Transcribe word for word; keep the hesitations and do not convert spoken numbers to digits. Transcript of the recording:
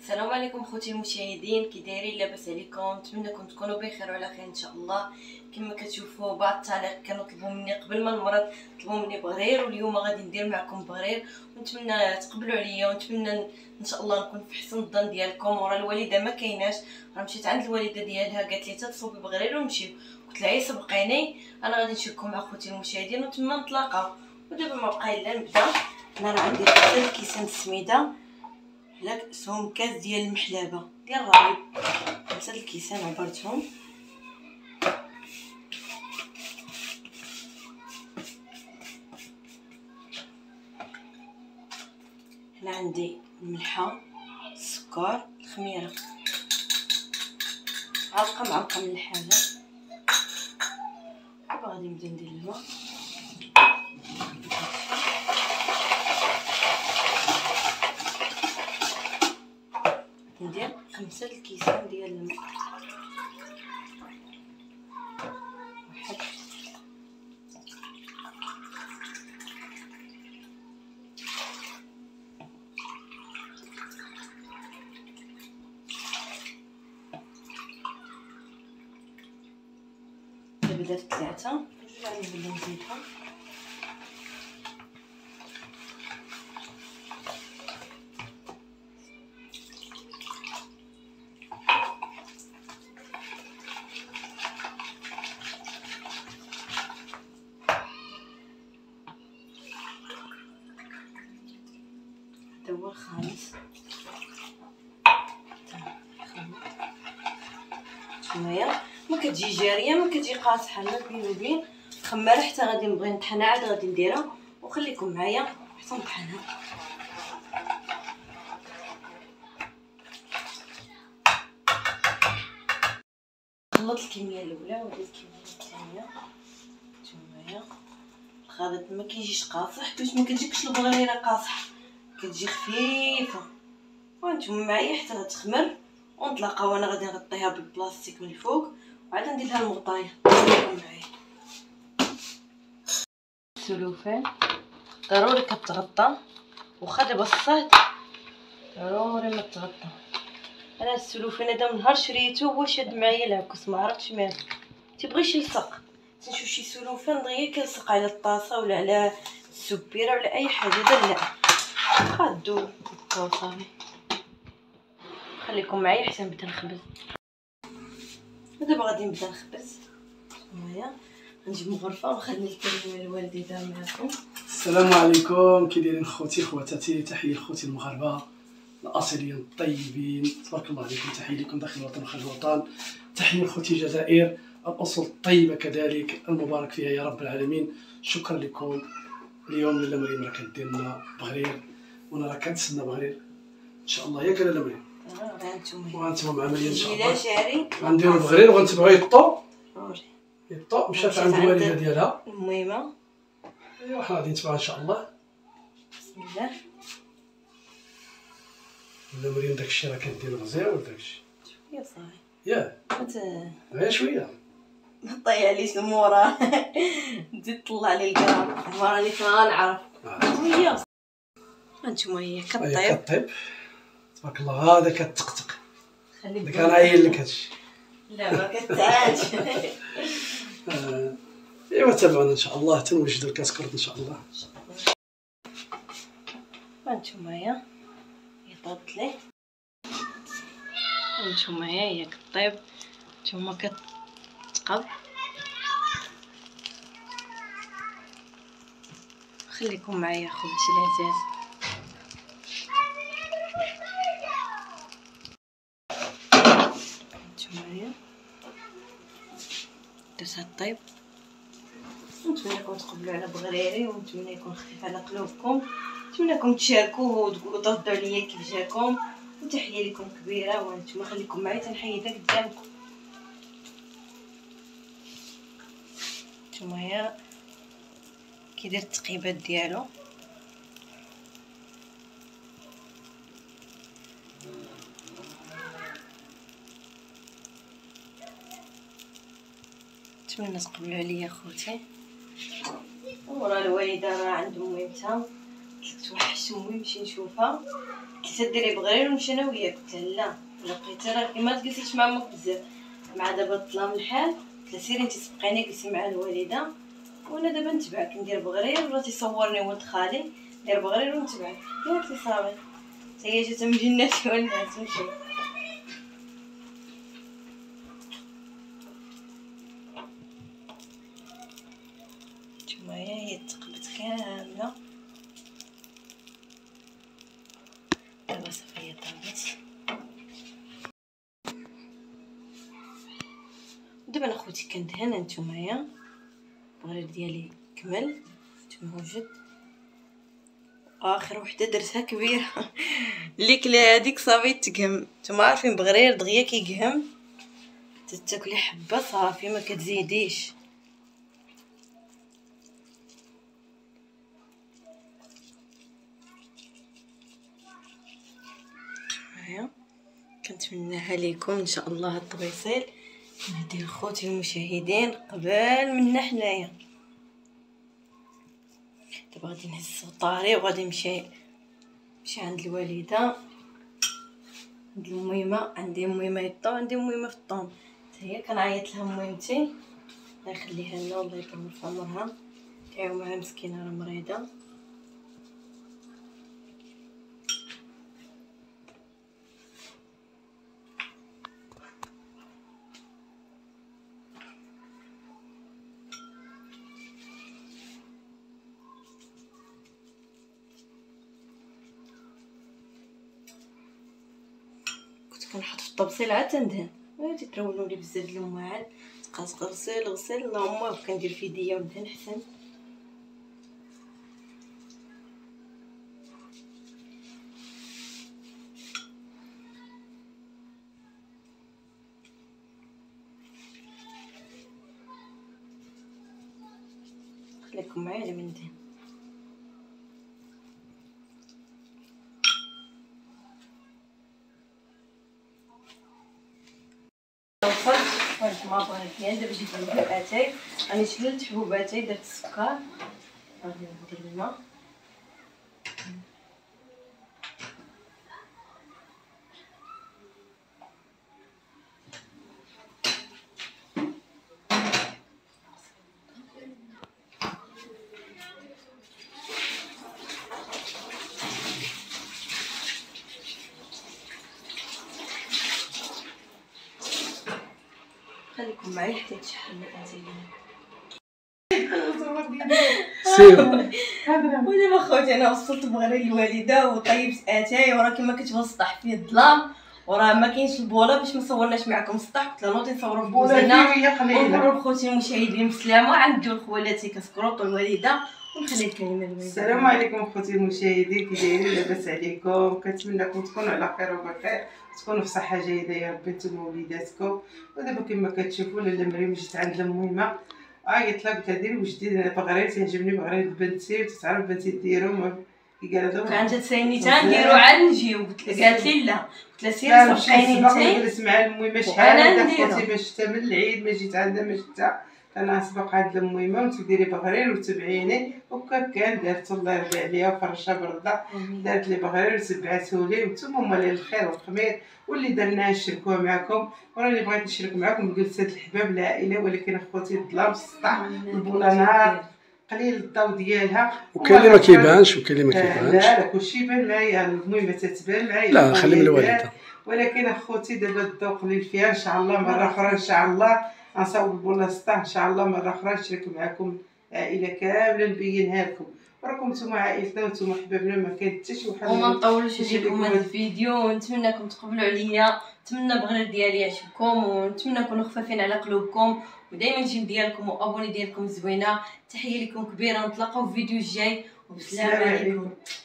السلام عليكم خوتي المشاهدين، كي دايرين؟ لاباس عليكم؟ نتمنىكم تكونوا بخير وعلى خير ان شاء الله. كما كتشوفوا بعض التعليق كانوا طلبوا مني قبل ما نمرض، طلبوا مني بغرير، واليوم غادي ندير معكم بغرير، ونتمنى تقبلوا عليا، ونتمنى ان شاء الله نكون في حسن الظن ديالكم. ورا الوالده ما كايناش، راه مشيت عند الوالده ديالها قالت لي تصوبي بغرير ونمشيو، قلت لها سبقيني انا غادي نشارككم مع خوتي المشاهدين وتما نتلاقاو. ودابا ما بقى الا نبدا. انا راه عندي ثلاث كيسان السميده، هلاك سهم كاس ديال المحلابه ديال الربيب، خمسه الكيسان عبرتهم. هنا عندي الملحه، السكر، الخميره، علقه معلقه من الحاجه. دابا غادي نبدا ندير الماء، ندير خمسة الكيسان ديال الماء، واحد دابا درت ثلاثة، جوج غادي نولي نزيدهم. هذا هو الخامس، شويه ما كتجي جاريه ما كتجي قاصحه، ما بين وبين خماره حتى غادي نبغي نطحنها، عاد غادي نديرها وخليكم معايا حتى نطحنها. خلط الكميه الاولى وديت الكميه الثانيه. نتوما الخليط ما كيجيش قاصح باش ما كتجيكش البغريره قاصحه، كتجي خفيفه. وانتم معايا حتى غتخمر ونطلقها. وانا غادي نغطيها بالبلاستيك من الفوق وعاد ندير لها المغطايه. معايا السلوفان ضروري كتغطى، واخا دابا الصهد ضروري ما تغطى. انا السلوفان هذا من نهار شريته هو شاد معايا العكس، ما عرفتش مالو، تيبغيش يلصق. تنشوف شي سلوفان دغيا كيلصق على الطاسه ولا على السبيره ولا اي حاجه، هذا لا غادو صافي. خليكم معايا حتى نبدا نخبز. دابا غادي نبدا نخبز. هنايا نجيب مغرفه ونخلي الكلمه الوالده دابا معكم. السلام عليكم، كي دايرين خوتي خواتاتي؟ تحيه لخوتي المغاربه الاصيليين الطيبين، تبارك الله عليكم. تحيه لكم داخل الوطن وخارج الوطن. تحيه لخوتي الجزائر الاصول الطيبه كذلك المبارك فيها يا رب العالمين. شكرا لكم. اليوم لاله مريم راه كدير لنا بغرير، وانا راه كنتسنى بغرير ان شاء الله، ياك لاله مريم؟ اه انتم وانتم مع مريم ان شاء الله. لا شاري غنديروا بغرير وغنتبعوا يطو ضروري يطو. مشات عند الوالده ديالها المهمه. ايوا حنا غادي نتبعوا ان شاء الله. بسم الله. لا مريم داكشي راه كديرو مزيان داكشي شويه صافي ياه مت غير شويه ما تضيعليش المورا. تزيد طلع لي الكرام، ما راني كنعرف شويه. هانتوما هي كطيب كطيب تبارك الله. هذا كتقطق، خلي داك انا عاين لك هادشي. لا ما كتعادش. ايوا تابعونا ان شاء الله تنوجدوا الكاسكورت ان شاء الله. هانتوما هي هي طابت لي. هانتوما هي هي كطيب، نتوما كتقب. خليكم معايا خوتي العزاز. هانتوما هي درت الطيب. نتمنىكم تقبلوا على بغريري، ونتمنى يكون خفيف على قلوبكم. نتمنىكم تشاركوه وتقولوا تردوا عليا كيف جاكم، وتحيه لكم كبيره. وانتم خليكم معايا تنحيدها قدامكم. نتوما هي كيدير التقيبات ديالو. نتمنى تقبلوا عليا خوتي. ورا الوالده راه عندهم ميمتها، قلت توحشت امي نمشي نشوفها، قلت قلتي تديري بغرير ونمشي انا وياك. قلت لها لا لقيتها راه ما تجلسيش مع امك بزاف. مع دابا طلع من الحال قلت لها سيري انت سبقيني جلسي مع الوالده وانا دابا نتبعك ندير بغرير ولا تيصورني ولد خالي ندير بغرير ونتبعك. قالت لي صافي حتى هي جات من جنات والناس مشي. نتوما هي تقبت كامله دابا صافي هي طابت. دابا انا خوتي كندهن نتوما البغرير ديالي كمل نتوما وجد. اخر وحده درتها كبيره اللي كلا هذيك صافي تقهم. نتوما عارفين بغرير دغيا كيقهم تاكلي حبه صافي ما كتزيديش. هيا كنتمناها لكم ان شاء الله التواصل ندير خوتي المشاهدين قبل منا حنايا. دابا غادي نهز الطاري وغادي نمشي نمشي عند الوالده عند الميمه. عندي ميمه يطو عندي ميمه في الطون حتى هي كنعيط لها ميمتي الله يخليها لنا والله يطول في عمرها. تعاو معها مسكينه راه مريضه. كنحط في الطبسيل عاد تندهن تيترولوا لي بزاف د الماعن تبقى غسل غسل اللهم كندير في يديا وندهن حسن. خليكم معايا على من ندهن. وصلت وصلت مع بغرير دابا جيت عند اتاي راني شللت حبوباتي درت السكر غادي ندير الماء. خليكم معايا حتى يتشحن سير. ودابا خوتي انا وصلت بغرير الوالده وطيبت اتاي وراه كما كتبان السطح فيه الظلام وراه ما كاينش البوله باش ما صورناش معكم السطح. قلت لها نوضي نصوروا في بوزينا ونقولوا لخوتي المشاهدين بسلامه عند جوج خوالاتي كسكروط والوالده ونخلي الكلمه للوالده. السلام عليكم خوتي المشاهدين كي دايرين لاباس عليكم؟ كنتمنىكم تكونوا على خير وبخير تكونوا في صحه جيده يا ربي نتوما ووليداتكم. ودابا كما كتشوفوا لاله مريم جيت عند المهمه عيطت لها قلت لها ديري واش ديري بغرير تيعجبني بغرير بنتي وتتعرف بنتي ديرو. قالت لها كانت تسايني تنديرو عاد نجيو. قلت لها قالت لي لا قلت لها سيري سبقيني انت. جلست مع المهمه شحال هذا خوتي ما شفتها من العيد ما جيت عندها ما شفتها. انا سبق عند المهمه وانت ديري بغرير وتبعيني وكان كان دارت الله يرضي عليها وفرشها برده دارت لي بغرير وتبعته لي وانتم هما اللي الخير والخمير واللي درناها نشاركوها معكم. وراني بغيت نشارك معكم جلسه الحباب العائله ولكن اخوتي الظلام السطح البوله نهار قليل الضوء ديالها وكاين اللي ما كيبانش وكاين اللي ما كيبانش. لا لا كلشي يبان معايا المهمه تتبان معايا. لا خلي من الوالده. ولكن اخوتي دابا الضوء قليل فيها ان شاء الله مره اخرى ان شاء الله غنصاوب البوله السطح ان شاء الله مره اخرى نشارك معكم العائله كامله نبينها لكم. وراكم نتوما عائلتنا وانتوما حبابنا ما كاين حتى شي واحد. وما نطولوش عليكم هذا الفيديو ونتمنىكم تقبلوا عليا. نتمنى بغرير ديالي يعجبكم ونتمنى نكونوا خفافين على قلوبكم ودائما الجيم ديالكم وابوني ديالكم زوينه. تحيه لكم كبيره نتلاقاو في فيديو الجاي وبسلام عليكم.